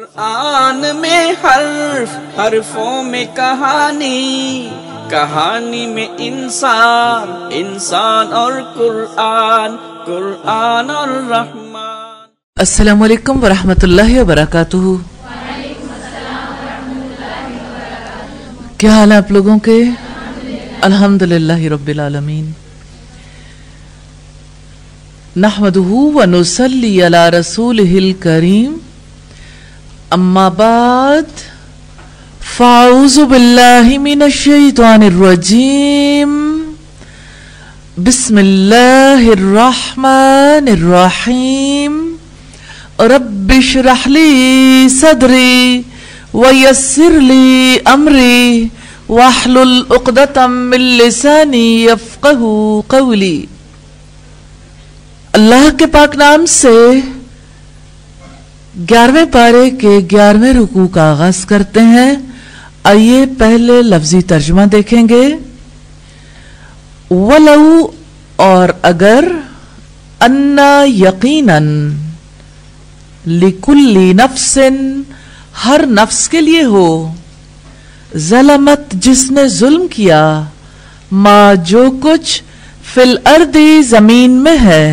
قرآن میں حرف حرفوں میں کہانی، کہانی میں انسان، انسان اور قرآن، قرآن اور رحمان۔ السلام علیکم ورحمۃ اللہ وبرکاتہ۔ کیا حال ہے آپ لوگوں کے؟ الحمدللہ رب العالمین۔ نحمدہ ونصلی علی رسولہ الکریم، اما بعد فاعوذ باللہ من الشیطان الرجیم، بسم اللہ الرحمن الرحیم۔ رب اشرح لی صدری ویسر لی امری واحلل عقدۃ من لسانی یفقہوا قولی۔ اللہ کے پاک نام سے 11ویں پارے کے 11ویں رکوع کا آغاز کرتے ہیں۔ آئیے پہلے لفظی ترجمہ دیکھیں گے۔ وَلَوْ اور اگر، اَنَّا یقیناً، لِكُلِّ نَفْسٍ ہر نفس کے لیے ہو، ظلمت جس نے ظلم کیا، ما جو کچھ فی الارض زمین میں ہے،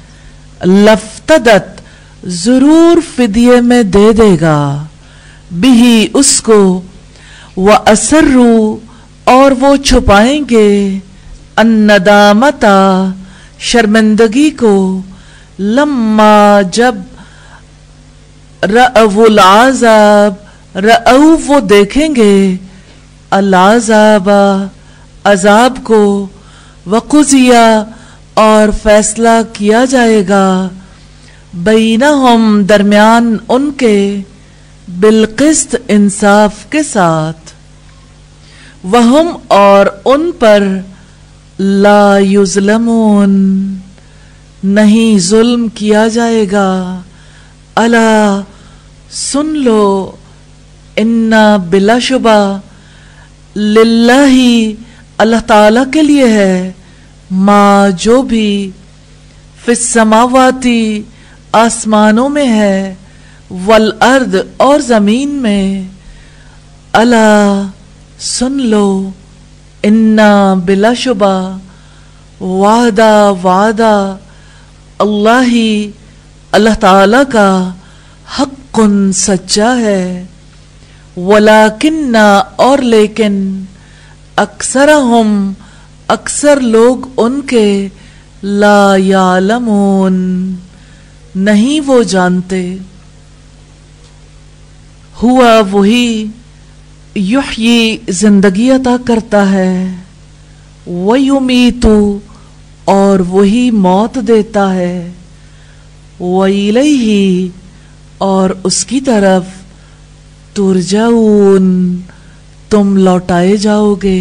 لفتدت ضرور فدیے میں دے دے گا، بھی اس کو، وَأَسَرُّوا اور وہ چھپائیں گے، الندامتا شرمندگی کو، لما جب رأوا العذاب رأوا وہ دیکھیں گے، العذاب عذاب کو، وقضیا اور فیصلہ کیا جائے گا، بینہم درمیان ان کے، بالقسط انصاف کے ساتھ، وہم اور ان پر، لا یظلمون نہیں ظلم کیا جائے گا، الا سن لو، انا بلا شبہ، للہ اللہ تعالی کے لیے ہے، ما جو بھی، فی السماواتی آسمانوں میں ہے، والارض اور زمین میں، الا سن لو، انا بلا شبہ، وعدہ اللہ اللہ تعالی کا، حق سچا ہے، ولیکن اور لیکن، اکثرہم اکثر لوگ ان کے، لا یعلمون نہیں وہ جانتے۔ ہوا وہی، یحیی زندگی عطا کرتا ہے، ویمیت اور وہی موت دیتا ہے، وإلیہ اور اس کی طرف، ترجعون تم لوٹائے جاؤ گے۔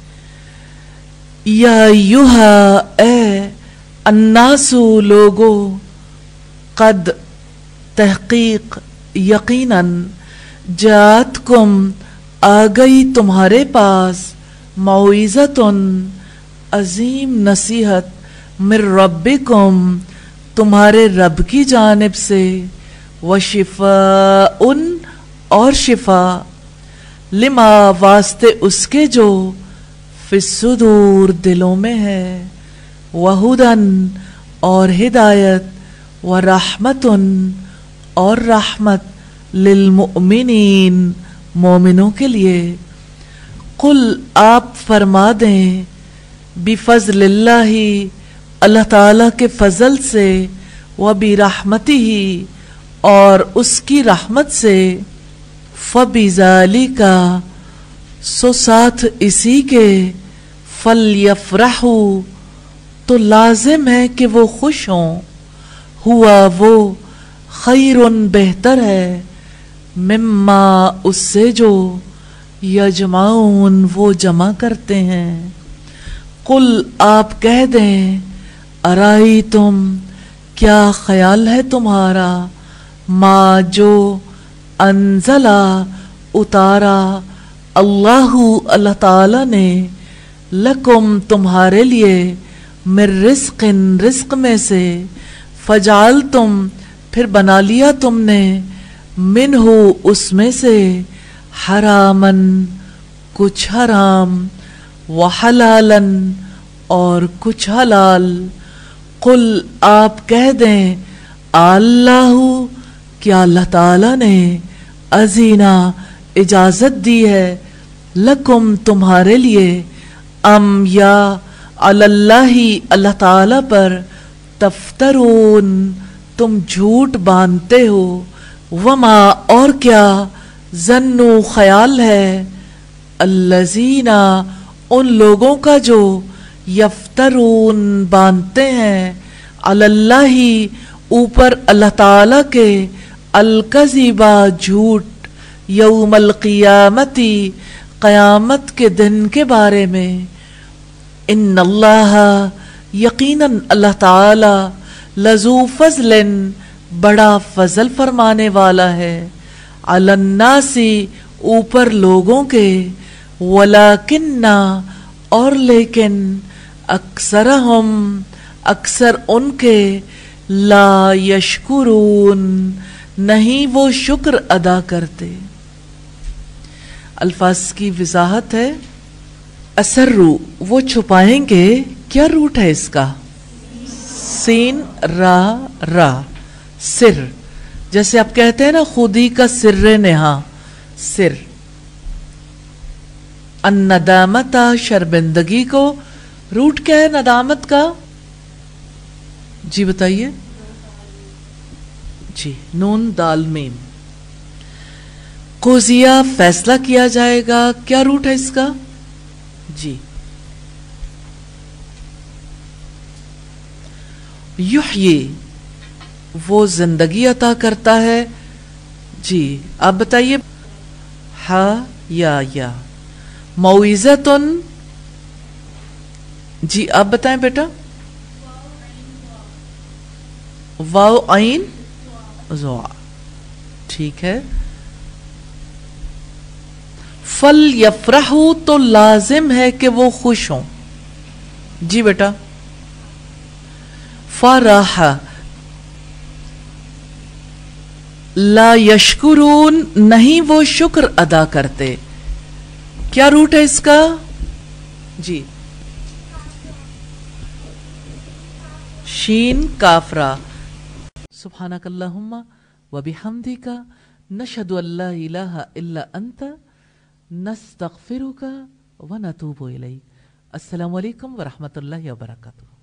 یا ایہا اے، الناس لوگو، قد تحقیق یقیناً، جاتکم آ گئی تمہارے پاس، موعظۃ عظیم نصیحت، من ربکم تمہارے رب کی جانب سے، وشفاء اور شفا، لما واسطے اس کے جو، فی الصدور دلوں میں ہے، وہدن اور ہدایت، ورحمت اور رحمت، للمؤمنین مومنوں کے لیے۔ قل آپ فرما دیں، بفضل اللہ اللہ تعالی کے فضل سے، وبرحمتہ اور اس کی رحمت سے، فبذالک سو ساتھ اسی کے، فلیفرحوا تو لازم ہے کہ وہ خوش ہوں، ہوا وہ، خیر بہتر ہے، مما اس سے جو، یجمعون وہ جمع کرتے ہیں۔ قل آپ کہہ دیں، ارائیتم کیا خیال ہے تمہارا، ما جو، انزلہ اتارا، اللہ اللہ تعالی نے، لکم تمہارے لیے، من رزق رزق میں سے، فجعلتم پھر بنا لیا تم نے، मिन्हु उसमें से हरामन कुछ हराम व हलालन और कुछ हलाल। कुल आप कह दें अल्लाहु क्या अल्लाह ताला ने अजीना इजाजत दी है लकुम तुम्हारे लिए अम या अल्लाही अल्लाह ताला पर तफ्तरून तुम झूठ बांधते हो। वमा और क्या जन्नु ख्याल है अल्लजीना उन लोगों का जो यफ्तरून बांधते हैं अल्लाही ऊपर अल्लाह ताला के अलकज़िबा झूठ यौमल क़ियामती क़यामत के दिन के बारे में। इन्नल्लाह यकीनन अल्लाह ताला लज़ू फ़ज़लिन बड़ा फजल फरमाने वाला है अलन्नासी ऊपर लोगों के वलाकिन्ना और लेकिन अक्सरहुम अक्सर उनके ला यशकुरून नहीं वो शुक्र अदा करते। अल्फाज की वजाहत है। असर्रू वो छुपाएंगे, क्या रूट है इसका? सीन रा रा सिर। जैसे आप कहते हैं ना खुदी का सिर्रे नेहा सिर। अन्नदामता शर्मिंदगी को रूट क्या है नदामत का? जी बताइए जी। नून दाल मीम। कुजिया फैसला किया जाएगा, क्या रूट है इसका? जी। युह्यी वो जिंदगी अता करता है। जी आप बताइए। हा या मौइज़तुन। जी आप बताएं बेटा। वाव आइन ज़ुआ। ठीक है। फल यफ्रहू तो लाजिम है कि वो खुश हों। जी बेटा। फराहा ला यशकुरून नहीं वो शुक्र अदा करते, क्या रूट है इसका? जी शीन काफरा। सुब्हानकल्लाहुम्मा व बिहम्दिका नशहदु अल्ला इलाहा इल्ला अंता नस्तगफिरुका व नतूबु इलैक। अस्सलामु अलैकुम व रहमतुल्लाहि व बरकातुहू।